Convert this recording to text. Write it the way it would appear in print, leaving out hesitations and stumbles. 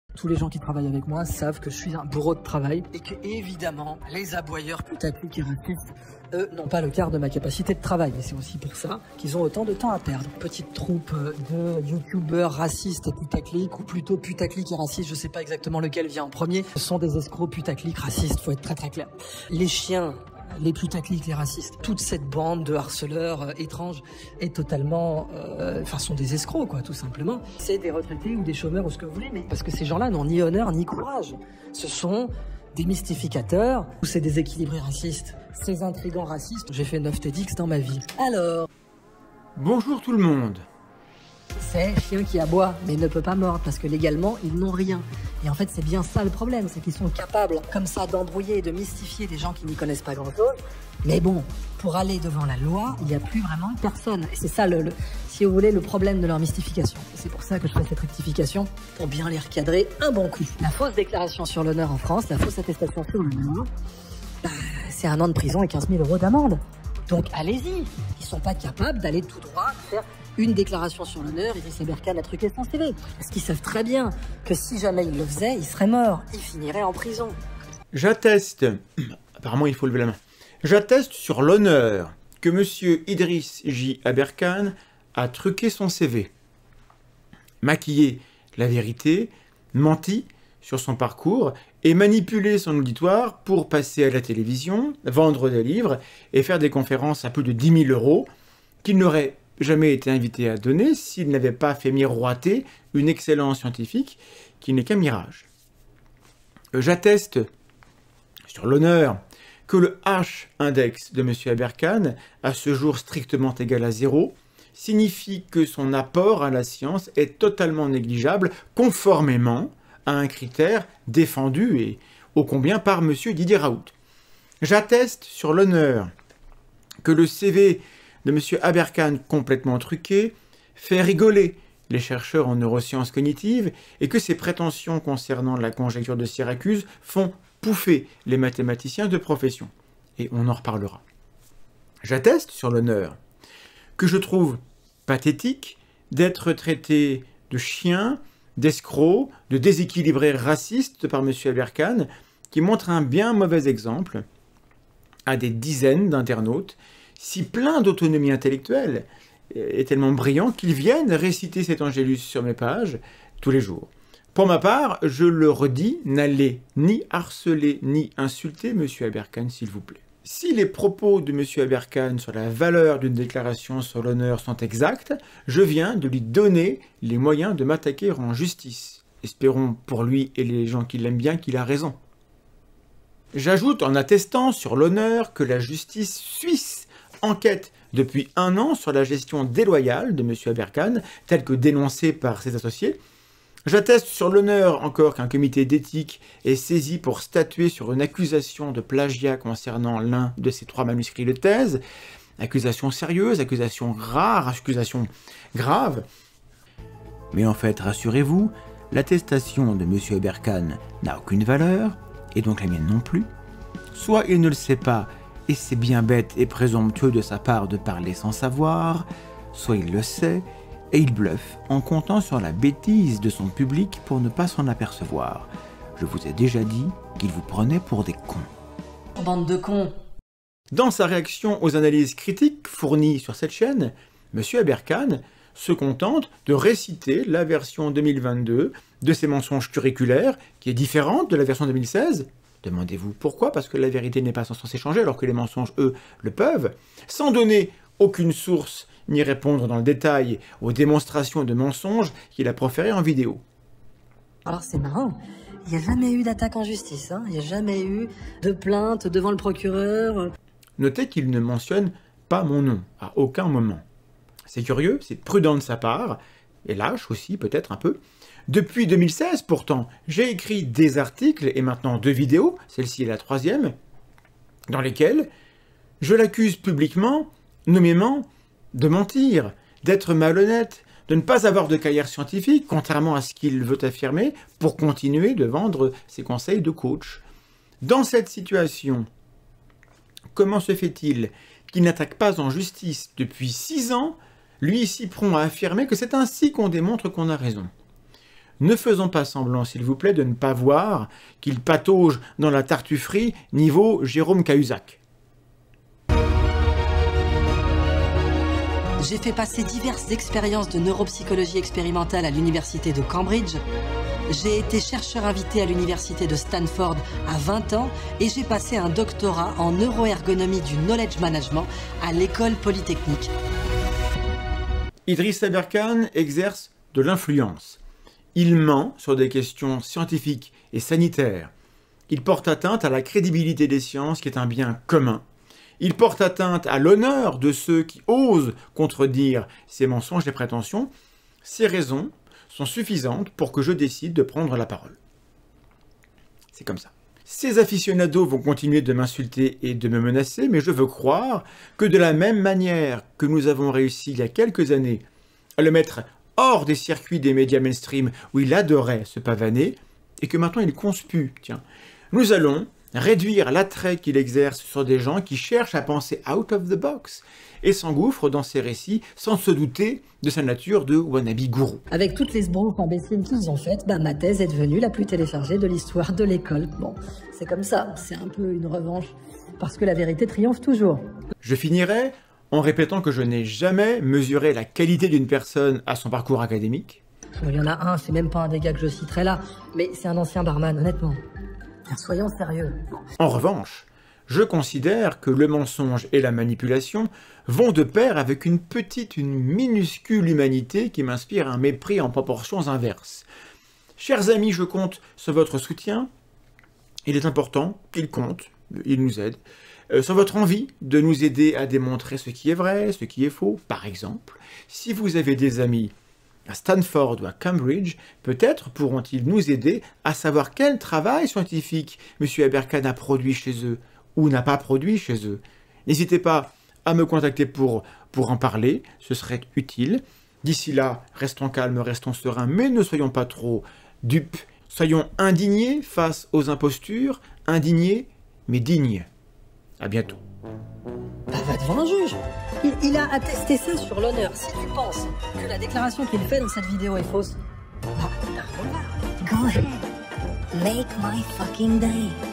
Tous les gens qui travaillent avec moi savent que je suis un bourreau de travail et que, évidemment, les aboyeurs putaclic et racistes, eux, n'ont pas le quart de ma capacité de travail. Et c'est aussi pour ça qu'ils ont autant de temps à perdre. Petite troupe de youtubeurs racistes et putaclic, ou plutôt putaclic et racistes, je sais pas exactement lequel vient en premier. Ce sont des escrocs putaclic racistes, faut être très très clair. Les chiens, les putaclic, les racistes, toute cette bande de harceleurs étranges est totalement... sont des escrocs, quoi, tout simplement. C'est des retraités ou des chômeurs ou ce que vous voulez, mais parce que ces gens-là n'ont ni honneur ni courage. Ce sont des mystificateurs ou c'est des équilibrés racistes. Ces intrigants racistes, j'ai fait 9 TEDx dans ma vie. Alors... Bonjour tout le monde. C'est chien qui aboie, mais ne peut pas mordre, parce que légalement, ils n'ont rien. Et en fait, c'est bien ça le problème, c'est qu'ils sont capables, comme ça, d'embrouiller et de mystifier des gens qui n'y connaissent pas grand-chose. Mais bon, pour aller devant la loi, il n'y a plus vraiment personne. Et c'est ça, si vous voulez, le problème de leur mystification. Et c'est pour ça que je fais cette rectification, pour bien les recadrer un bon coup. La fausse déclaration sur l'honneur en France, la fausse attestation sur l'honneur, c'est 1 an de prison et 15 000 € d'amende. Donc allez-y, ils sont pas capables d'aller tout droit faire une déclaration sur l'honneur, Idriss Aberkane a truqué son CV. Parce qu'ils savent très bien que si jamais il le faisait, il serait mort, il finirait en prison. J'atteste, apparemment il faut lever la main, j'atteste sur l'honneur que monsieur Idriss J. Aberkane a truqué son CV, maquillé la vérité, menti sur son parcours et manipulé son auditoire pour passer à la télévision, vendre des livres et faire des conférences à plus de 10 000 € qu'il n'aurait jamais été invité à donner s'il n'avait pas fait miroiter une excellence scientifique qui n'est qu'un mirage. J'atteste sur l'honneur que le H-index de M. Aberkane, à ce jour strictement égal à 0, signifie que son apport à la science est totalement négligeable, conformément à un critère défendu et ô combien par M. Didier Raoult. J'atteste sur l'honneur que le CV de M. Aberkane complètement truqué fait rigoler les chercheurs en neurosciences cognitives et que ses prétentions concernant la conjecture de Syracuse font pouffer les mathématiciens de profession. Et on en reparlera. J'atteste sur l'honneur que je trouve pathétique d'être traité de chien, d'escroc, de déséquilibré raciste par M. Aberkane, qui montre un bien mauvais exemple à des dizaines d'internautes, si plein d'autonomie intellectuelle et tellement brillant qu'ils viennent réciter cet angélus sur mes pages tous les jours. Pour ma part, je le redis, n'allez ni harceler ni insulter M. Aberkane, s'il vous plaît. Si les propos de M. Aberkane sur la valeur d'une déclaration sur l'honneur sont exacts, je viens de lui donner les moyens de m'attaquer en justice. Espérons pour lui et les gens qui l'aiment bien qu'il a raison. J'ajoute en attestant sur l'honneur que la justice suisse enquête depuis 1 an sur la gestion déloyale de M. Aberkane, telle que dénoncée par ses associés. J'atteste sur l'honneur encore qu'un comité d'éthique est saisi pour statuer sur une accusation de plagiat concernant l'un de ses 3 manuscrits de thèse. Accusation sérieuse, accusation rare, accusation grave. Mais en fait, rassurez-vous, l'attestation de M. Aberkane n'a aucune valeur, et donc la mienne non plus. Soit il ne le sait pas, et c'est bien bête et présomptueux de sa part de parler sans savoir, soit il le sait, et il bluffe en comptant sur la bêtise de son public pour ne pas s'en apercevoir. Je vous ai déjà dit qu'il vous prenait pour des cons. Bande de cons. Dans sa réaction aux analyses critiques fournies sur cette chaîne, M. Aberkane se contente de réciter la version 2022 de ses mensonges curriculaires, qui est différente de la version 2016. Demandez-vous pourquoi, parce que la vérité n'est pas censée changer, alors que les mensonges, eux, le peuvent, sans donner aucune source ni répondre dans le détail aux démonstrations de mensonges qu'il a proférées en vidéo. Alors c'est marrant, il n'y a jamais eu d'attaque en justice, hein. Il n'y a jamais eu de plainte devant le procureur. Notez qu'il ne mentionne pas mon nom, à aucun moment. C'est curieux, c'est prudent de sa part, et lâche aussi peut-être un peu. Depuis 2016 pourtant, j'ai écrit des articles et maintenant 2 vidéos, celle-ci est la 3e, dans lesquelles je l'accuse publiquement, nommément, de mentir, d'être malhonnête, de ne pas avoir de carrière scientifique, contrairement à ce qu'il veut affirmer, pour continuer de vendre ses conseils de coach. Dans cette situation, comment se fait-il qu'il n'attaque pas en justice depuis 6 ans, lui si prompt à affirmer que c'est ainsi qu'on démontre qu'on a raison? ne faisons pas semblant, s'il vous plaît, de ne pas voir qu'il patauge dans la tartufferie niveau Jérôme Cahuzac. J'ai fait passer diverses expériences de neuropsychologie expérimentale à l'université de Cambridge. J'ai été chercheur invité à l'université de Stanford à 20 ans et j'ai passé un doctorat en neuroergonomie du knowledge management à l'école polytechnique. Idriss Aberkan exerce de l'influence. Il ment sur des questions scientifiques et sanitaires. Il porte atteinte à la crédibilité des sciences qui est un bien commun. Il porte atteinte à l'honneur de ceux qui osent contredire ces mensonges et prétentions. Ces raisons sont suffisantes pour que je décide de prendre la parole. C'est comme ça. Ces aficionados vont continuer de m'insulter et de me menacer, mais je veux croire que de la même manière que nous avons réussi il y a quelques années à le mettre hors des circuits des médias mainstream où il adorait se pavaner, et que maintenant il conspue, tiens, nous allons réduire l'attrait qu'il exerce sur des gens qui cherchent à penser out of the box et s'engouffrent dans ses récits sans se douter de sa nature de wannabe gourou. Avec toutes les sbroufs imbéciles qu'ils ont faites, ma thèse est devenue la plus téléchargée de l'histoire de l'école. Bon, c'est comme ça, c'est un peu une revanche, parce que la vérité triomphe toujours. Je finirai en répétant que je n'ai jamais mesuré la qualité d'une personne à son parcours académique. Il y en a un, c'est même pas un des gars que je citerai là, mais c'est un ancien barman, honnêtement. Soyons sérieux. En revanche, je considère que le mensonge et la manipulation vont de pair avec une minuscule humanité qui m'inspire un mépris en proportions inverses. Chers amis, je compte sur votre soutien. Il est important qu'il compte, il nous aide. Sur votre envie de nous aider à démontrer ce qui est vrai, ce qui est faux. Par exemple, si vous avez des amis à Stanford ou à Cambridge, peut-être pourront-ils nous aider à savoir quel travail scientifique M. Aberkan a produit chez eux ou n'a pas produit chez eux. N'hésitez pas à me contacter pour en parler, ce serait utile. D'ici là, restons calmes, restons sereins, mais ne soyons pas trop dupes. Soyons indignés face aux impostures, indignés mais dignes. À bientôt. Va devant un juge. Il a attesté ça sur l'honneur. Si tu penses que la déclaration qu'il fait dans cette vidéo est fausse, Go ahead. Make my fucking day.